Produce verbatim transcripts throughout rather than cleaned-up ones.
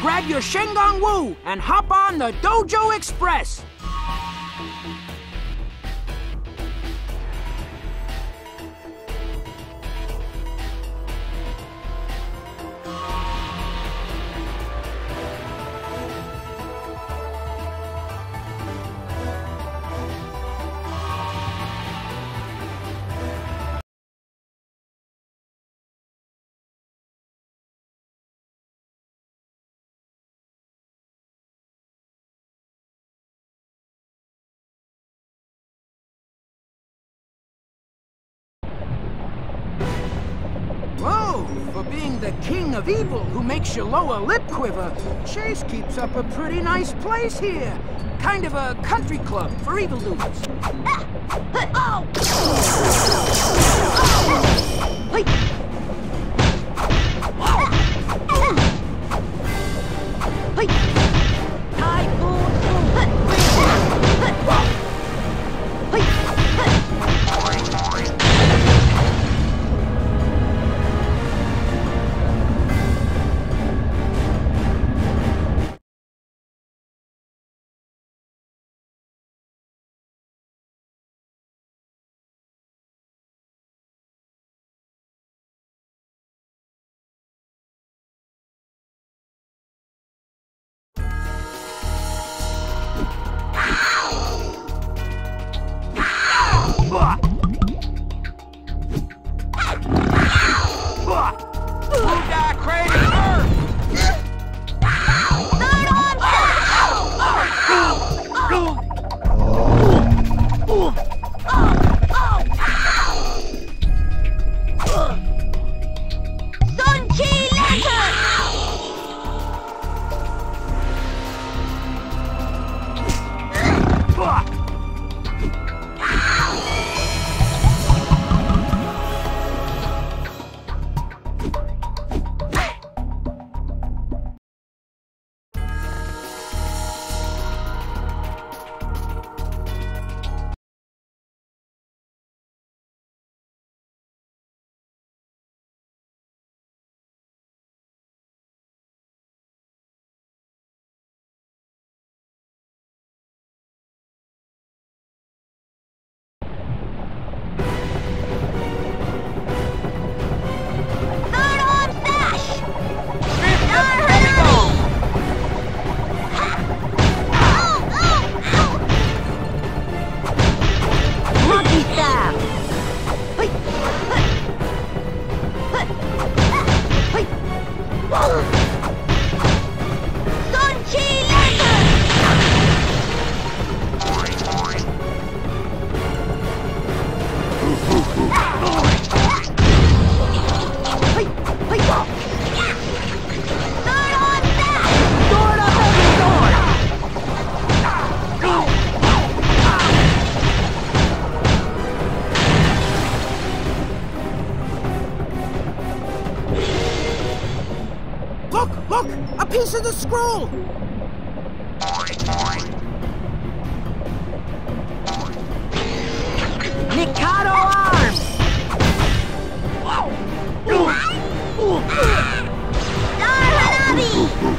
grab your Shengon Wu and hop on the Dojo Express! Whoa! For being the king of evil who makes your lower lip quiver, Chase keeps up a pretty nice place here. Kind of a country club for evildoers. Ah! Oh! Oh! Wait! Wait! Typhoon! Piece of the scroll! Mikado arm! Star Hanabi!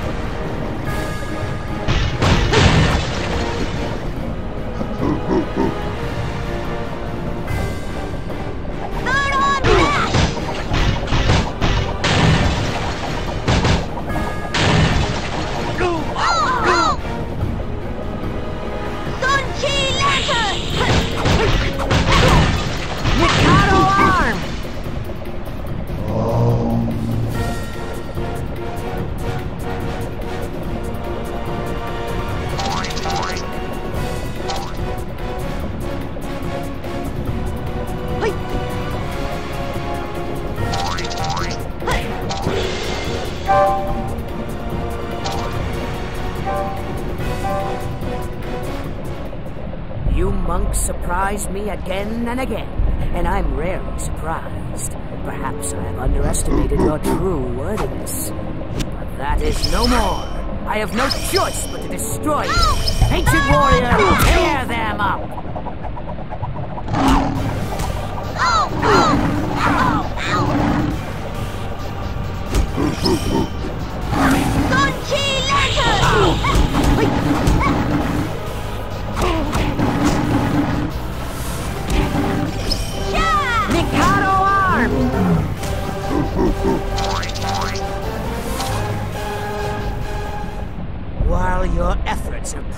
You monks surprise me again and again, and I'm rarely surprised. Perhaps I have underestimated your true worthiness. But that is no more. I have no choice but to destroy you. Ancient warrior, tear them up! Ow! Ow! Ow! Ow! Sun Chi!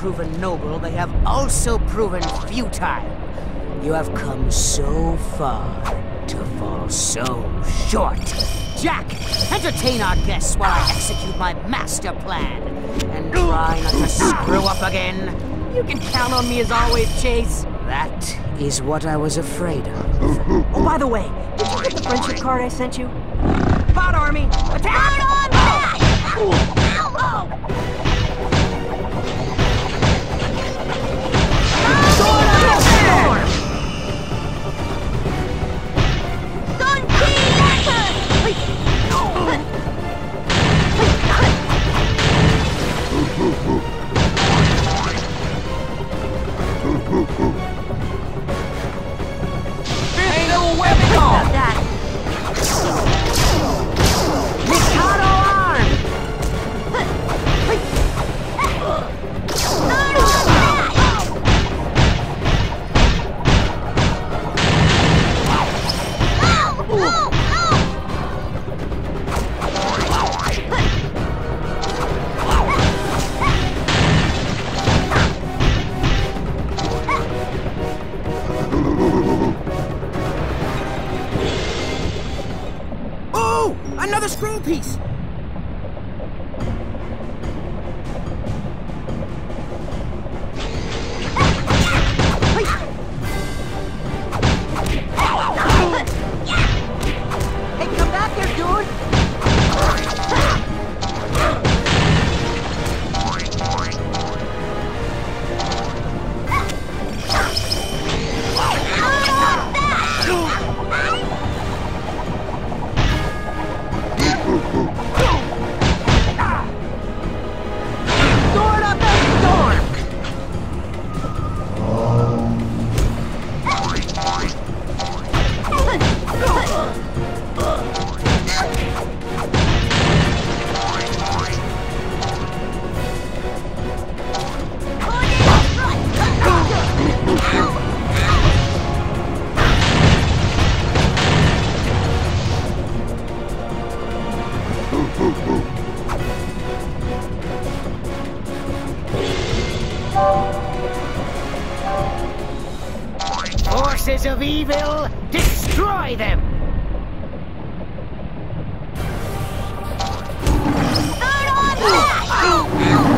proven noble, they have also proven futile. You have come so far to fall so short. Jack, entertain our guests while I execute my master plan. And try not to screw up again. You can count on me as always, Chase. That is what I was afraid of. Oh, by the way, did you get the friendship card I sent you? Pod Army, attack! On back! Ow! Another scroll piece! Hey, come back here, dude! Forces of evil, destroy them! Third on back! Ow!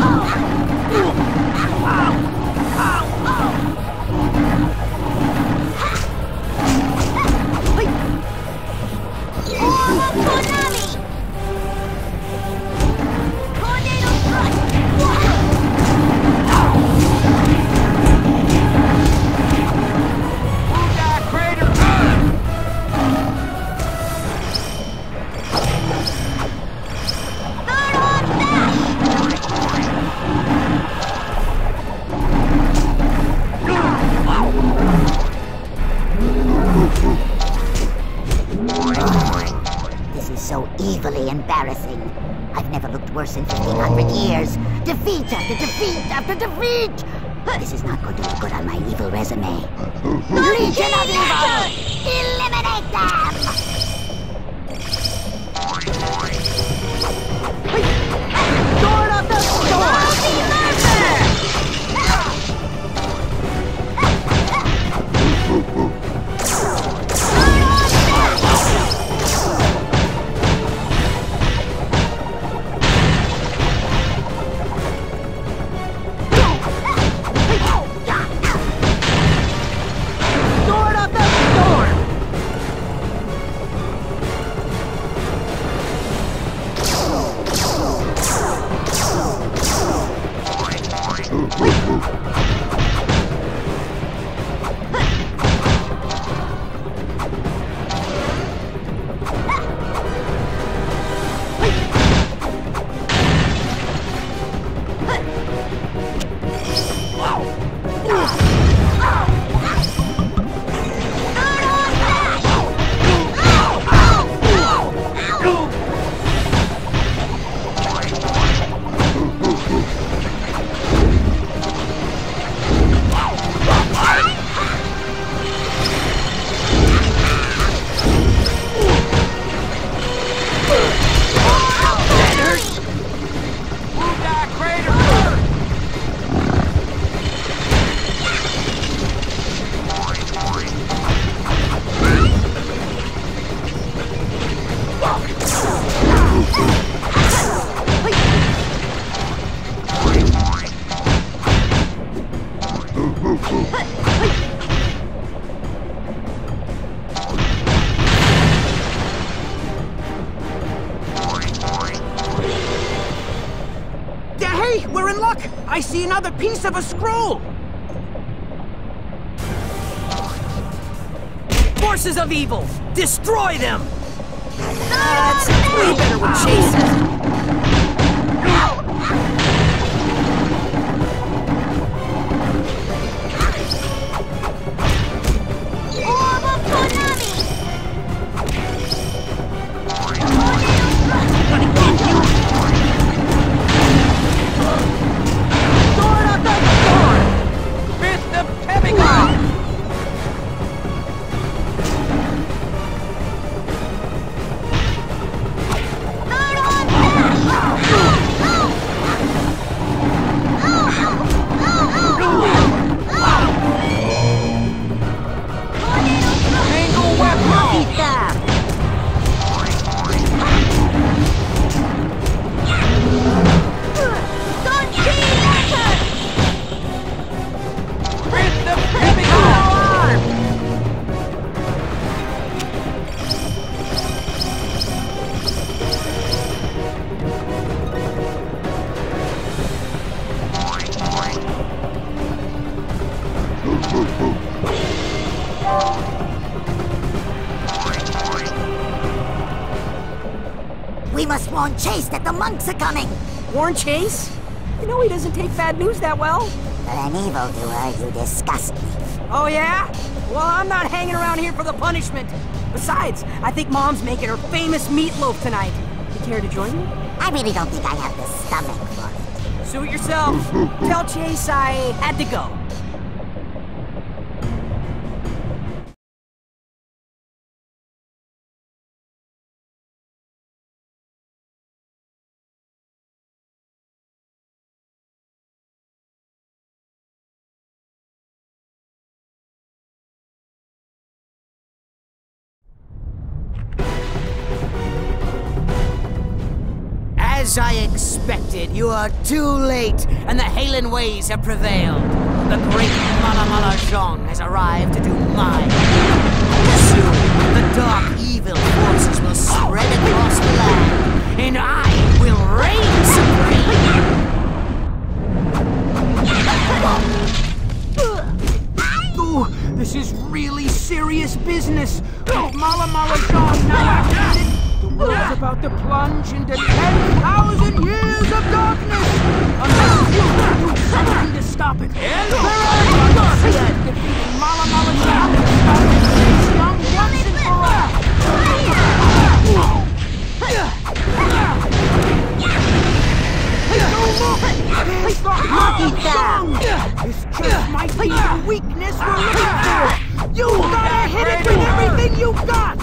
Orb of Konami! Tornado strike! This is so evilly embarrassing. I've never looked worse in fifteen hundred years. Defeat after defeat after defeat! This is not going to look good on my evil resume. Legion of Evil! Eliminate them! Sword of the Storm! Hey, we're in luck! I see another piece of a scroll! Forces of evil! Destroy them! That's way better with Chase. We must warn Chase that the monks are coming. Warn Chase? You know he doesn't take bad news that well. For an evildoer, you disgust me. Oh yeah? Well, I'm not hanging around here for the punishment. Besides, I think Mom's making her famous meatloaf tonight. You care to join me? I really don't think I have the stomach for it. Suit yourself. Tell Chase I had to go. As I expected, you are too late, and the Halen ways have prevailed. The great Mala Mala Zhong has arrived to do mine. Soon, the dark evil forces will spread across the land, and I will reign supreme! Ooh, this is really serious business. With Mala Mala Zhong now activated, the world's about to plunge into ten thousand years of darkness! Unless you do something to stop it. And defeating Mala Mala Zhong and stopping Chase Young once and for all! It's the Hockey This just might be the weakness we're looking for! You gotta hit it with everything you've got!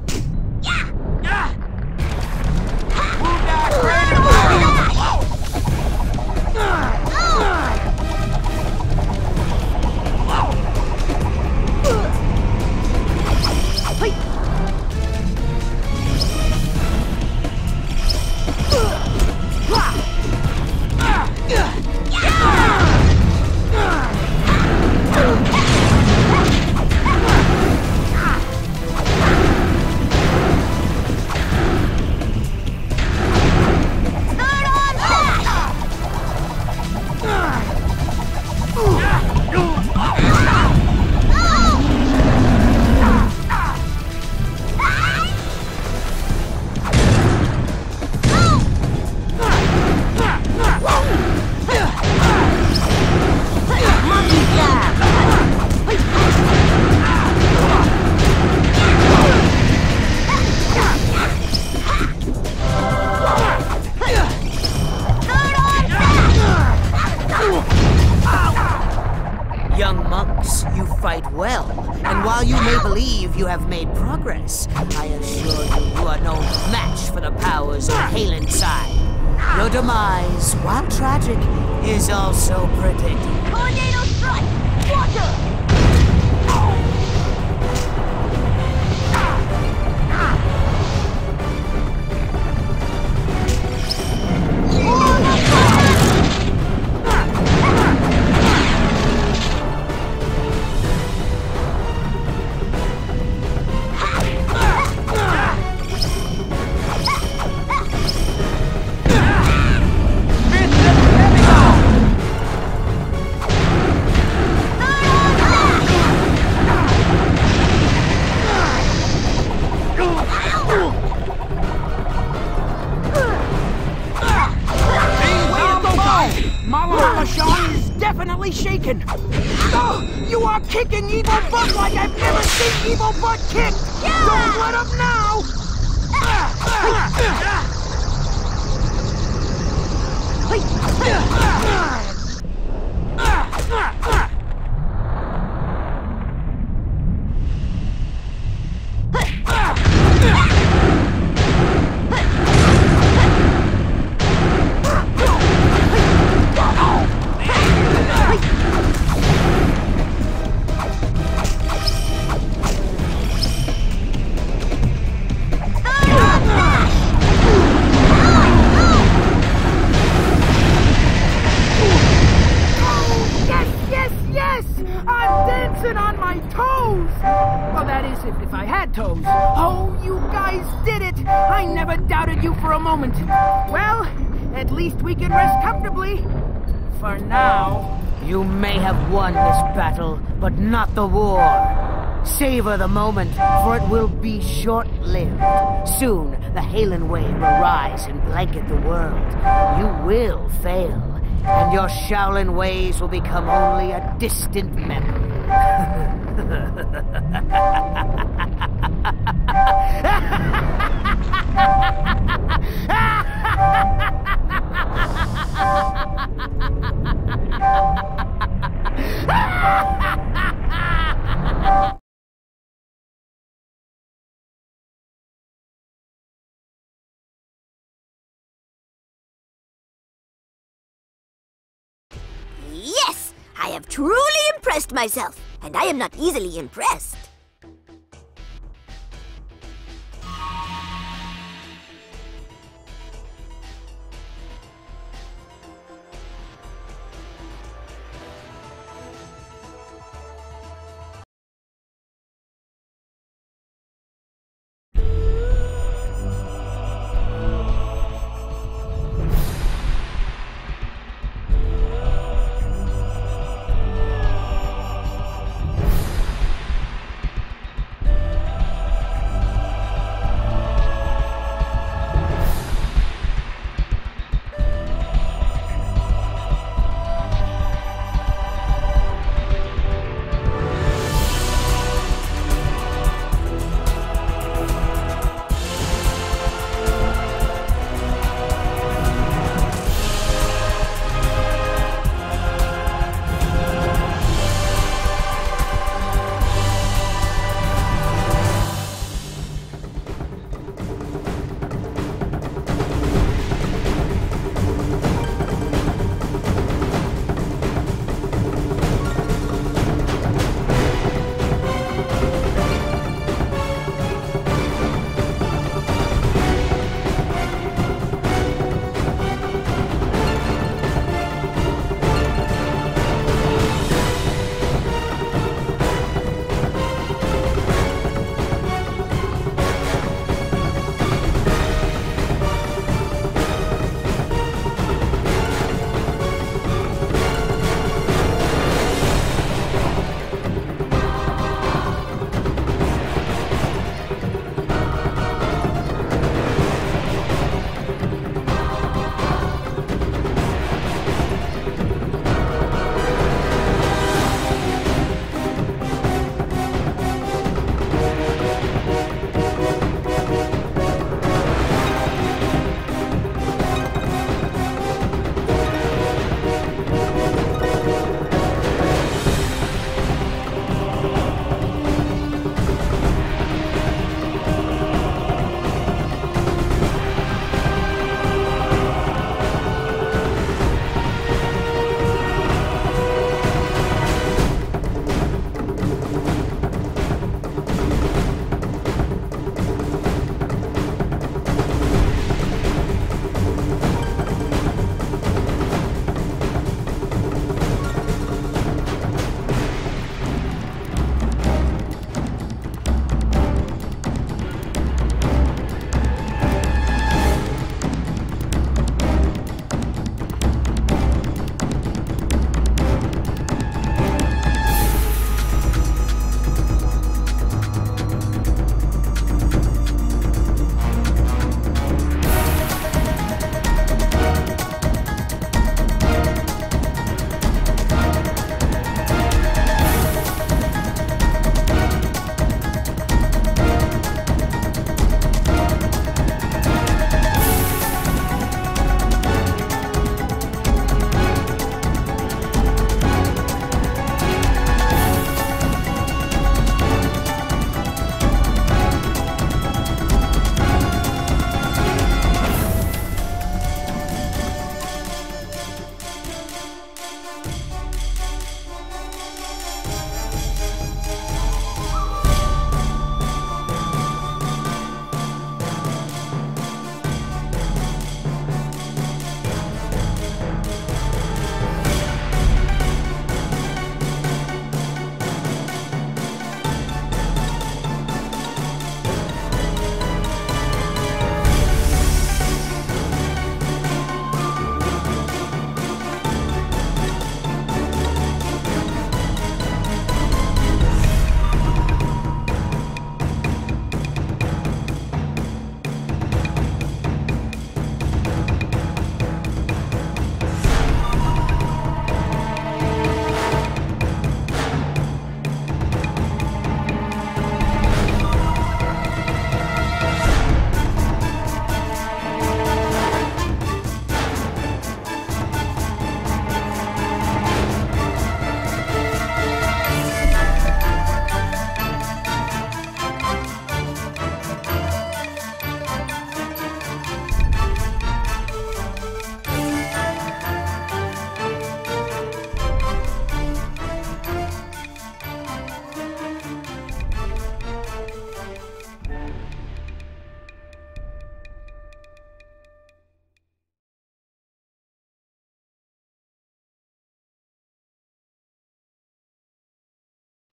Young monks, you fight well, and while you may believe you have made progress, I assure you you are no match for the powers of Halen side. Your demise, while tragic, is also predicted. Tornado strike! Water! Fifth violently shaken. Oh, you are kicking Evil Butt like I've never seen Evil Butt kick! Don't let up now! On my toes! Well, that is, if, if I had toes. Oh, you guys did it! I never doubted you for a moment. Well, at least we can rest comfortably. For now. You may have won this battle, but not the war. Savor the moment, for it will be short-lived. Soon, the Halen Wave will rise and blanket the world. You will fail, and your Shaolin ways will become only a distant memory. Yes! I have truly impressed myself, and I am not easily impressed.